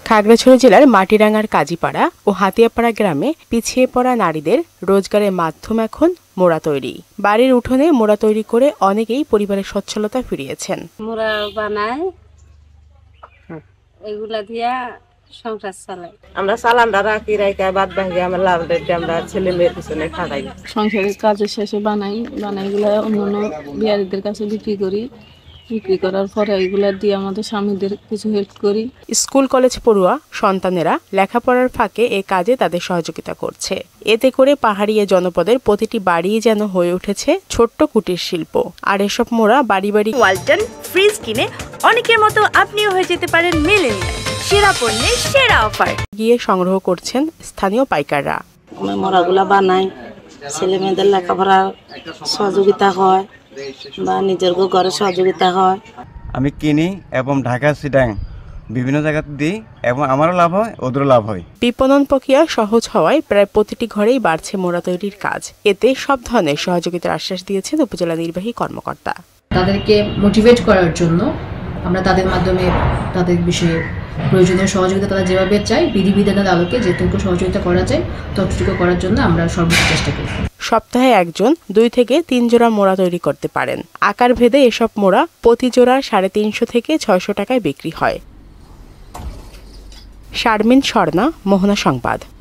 খাগড়াছড়ি জেলার মাটিরাঙ্গার কাজীপাড়া ও হাতিয়াপাড়া গ্রামে পিছিয়ে পড়া নারীদের রোজগারের মাধ্যম এখন মোড়া তৈরি। বাড়ির উঠোনে মোড়া তৈরি করে অনেকেই পরিবারের সচ্ছলতা ফিরিয়েছেন। মোড়া বানায়, এগুলা দিয়া সংসার চালাই। আমরা চালানটা রাখি রাখা বাদ বাকি আমরা লাভ আমরা ছেলে মেয়ের পিছনে খাটাই। সংসারের কাজের শেষে বানাই এগুলা অন্যান্য বিহারীদের কাছে বিক্রি করি। বিক্রি করার পরে এগুলা দিয়ে আমাদের স্বামীদের কিছু হেল্প করি। স্কুল কলেজ পড়ুয়া সন্তানেরা লেখাপড়ার ফাঁকে এ কাজে তাদের সহযোগিতা করছে। এতে করে পাহাড়ি জনপদের প্রতিটি বাড়ি যেন হয়ে উঠেছে ছোট্ট কুটির শিল্প। আর এসব মোড়া বাড়ি বাড়ি ওয়ালটন ফ্রিজ কিনে অনেকের মতো আপনিও হয়ে যেতে পারেন মিলেনিয়াল। সেরা পণ্যের সেরা অফার গিয়ে সংগ্রহ করছেন স্থানীয় পাইকাররা। আমি মোড়াগুলা বানাই, ছেলে মেয়েদের লেখাপড়া সহযোগিতা হয় বা নিজের ঘরে সহযোগিতা হয়। আমি কিনি এবং ঢাকা চিটাং বিভিন্ন জায়গাতে দিই এবং আমারও লাভ হয়, ওদেরও লাভ হয়। বিপণন প্রক্রিয়া সহজ হওয়ায় প্রায় প্রতিটি ঘরেই বাড়ছে মোড়া তৈরির কাজ। এতে সব ধরনের সহযোগিতার আশ্বাস দিয়েছেন উপজেলা নির্বাহী কর্মকর্তা। তাদেরকে মোটিভেট করার জন্য আমরা তাদের মাধ্যমে তাদের বিষয়ে প্রয়োজনীয় সহযোগিতা তারা যেভাবে চায় বিধিবিধানের আলোকে যেটুকু সহযোগিতা করা যায় ততটুকু করার জন্য আমরা সর্বোচ্চ চেষ্টা করি। সপ্তাহে একজন 2 থেকে 3 জোড়া মোড়া তৈরি করতে পারেন। আকার ভেদে এসব মোড়া প্রতি জোড়া 350 থেকে 600 টাকায় বিক্রি হয়। শারমিন স্বর্ণা, মোহনা সংবাদ।